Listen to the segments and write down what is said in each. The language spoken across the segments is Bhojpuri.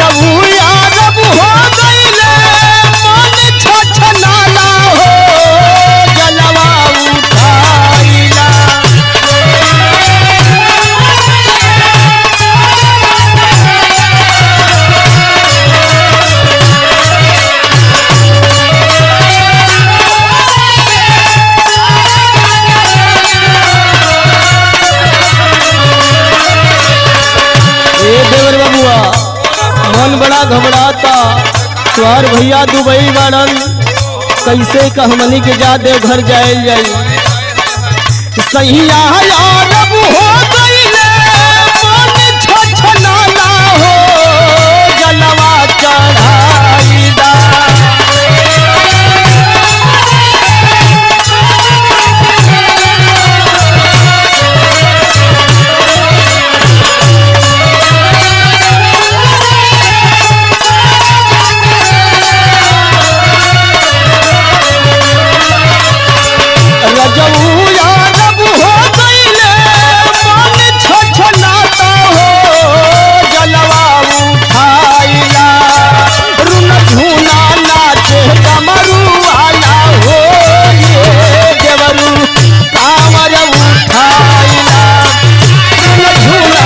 रजऊ यारब हो गईले मन छछनाला हो जलवा उठाइला। देवर बबुआ मन बड़ा घबराता, तुहार भैया दुबई बाड़न, कैसे कहमनी के जा देव घर जायल जाई। सैया यारब हो गईले मन छछनाला हो जलवा चढ़ाइला। रजऊ यारब हो गईले मन छछनाता हो जलवा उठाइला। रुन धुना नाचे कमरू वाला हो ये देवरू कांवर उठाइला। रुन धुना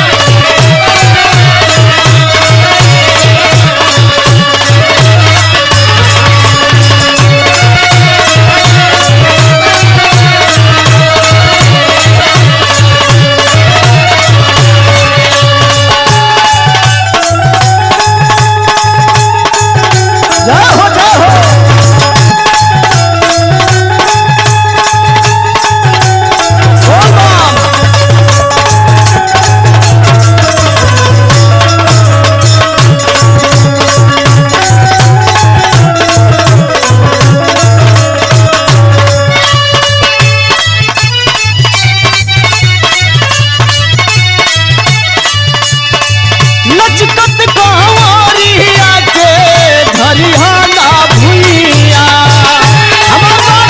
लचकत कांवरिया के धरिहा ना भुइया। हमार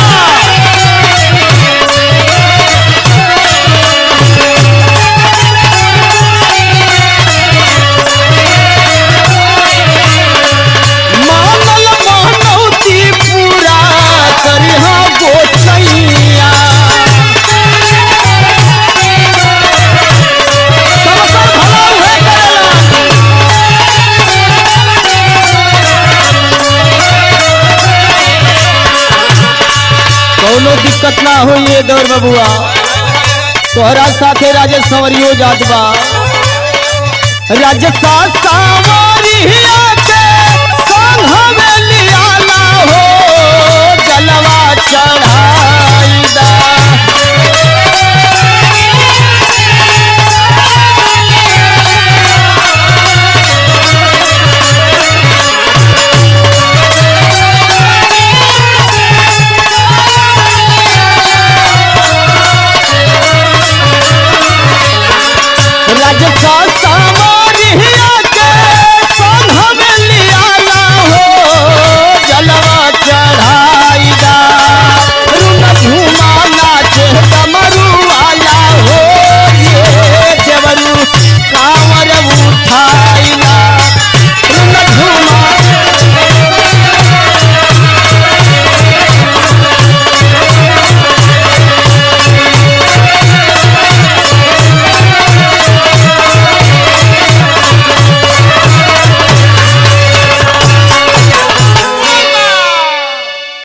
मानल मानौती पूरा करिहा गोसैया। सबकर भला उहे करेला। कौनो दिक्कत ना हो ये दौर बबुआ, तोहरा साथे राजेश संवरियो जात बा। राजेश साव